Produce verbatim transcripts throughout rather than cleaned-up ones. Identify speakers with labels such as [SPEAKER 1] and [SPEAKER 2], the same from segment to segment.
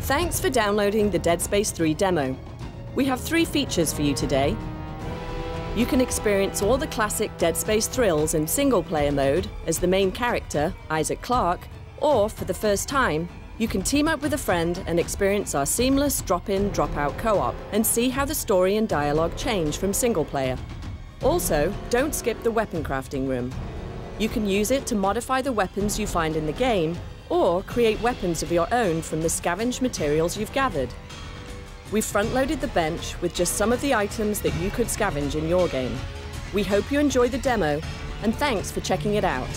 [SPEAKER 1] Thanks for downloading the Dead Space three demo. We have three features for you today. You can experience all the classic Dead Space thrills in single-player mode as the main character, Isaac Clarke, or, for the first time, you can team up with a friend and experience our seamless drop-in, drop-out co-op and see how the story and dialogue change from single-player. Also, don't skip the weapon crafting room. You can use it to modify the weapons you find in the game or create weapons of your own from the scavenged materials you've gathered. We've front-loaded the bench with just some of the items that you could scavenge in your game. We hope you enjoy the demo, and thanks for checking it out.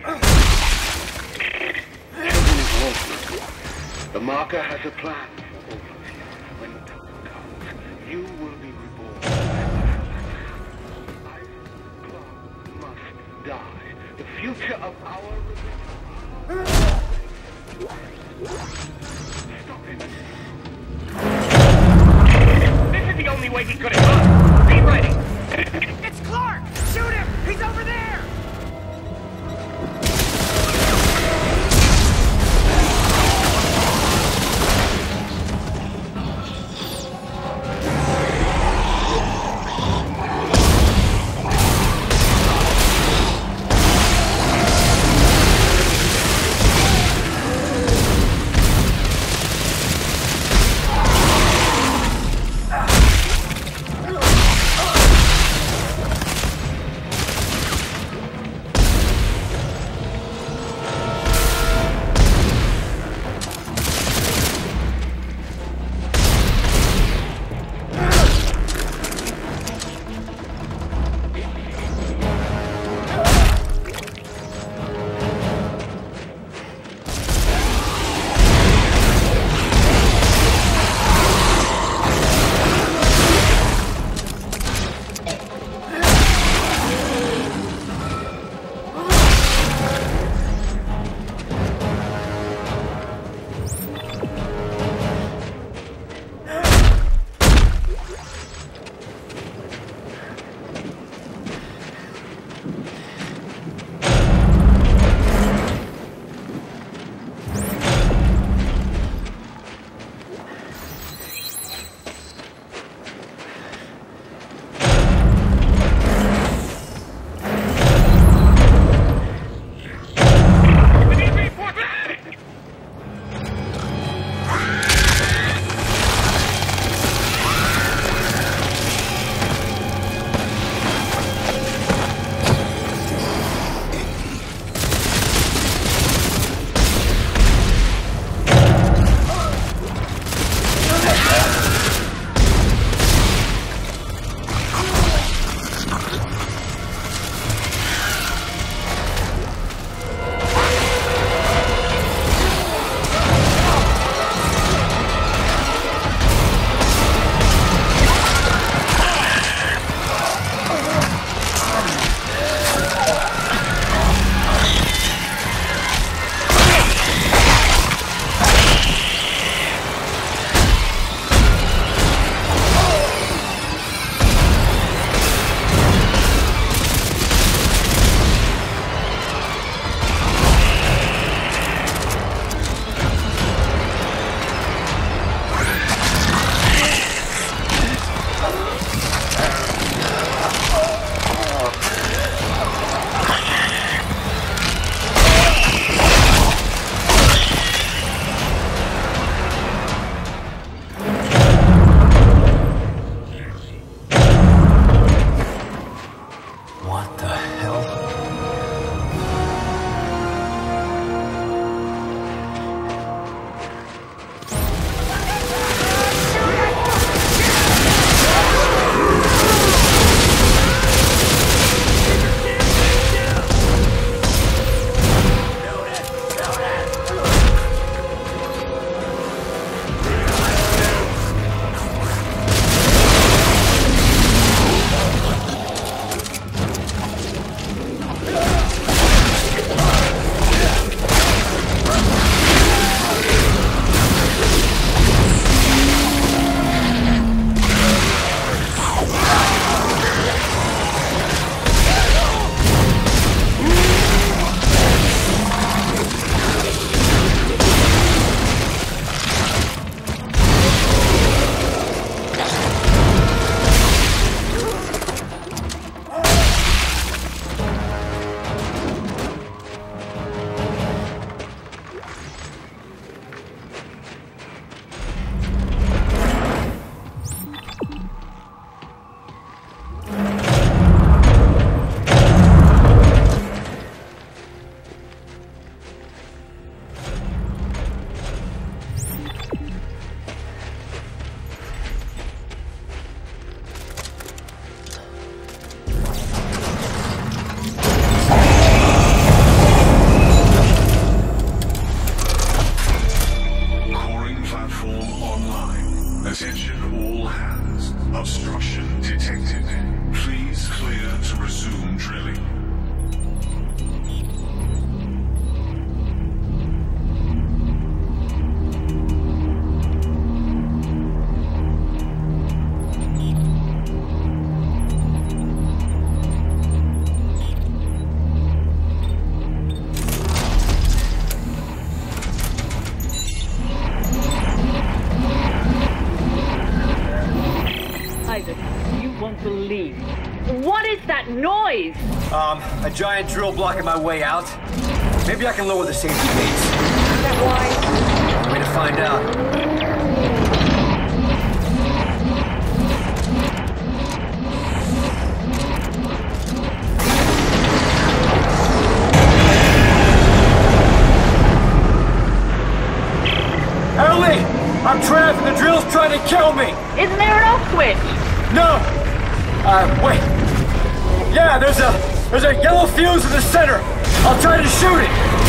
[SPEAKER 2] The marker has a plan for all of you. When the time comes, you will be reborn. Isaac Clarke must die. The future of our religion. Stop him.
[SPEAKER 3] This is the only way he could have gone. Be ready.
[SPEAKER 4] It's Clarke! Shoot him! He's over there!
[SPEAKER 5] bomb, a giant drill blocking my way out. Maybe I can lower the safety gates.
[SPEAKER 4] Is that why?
[SPEAKER 5] Way to find out. Ellie! I'm trapped and the drill's trying to kill me!
[SPEAKER 6] Isn't there an off switch?
[SPEAKER 5] No! Uh, wait. Yeah, there's a there's a yellow fuse in the center. I'll try to shoot it.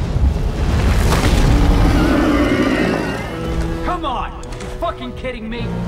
[SPEAKER 4] Kidding me?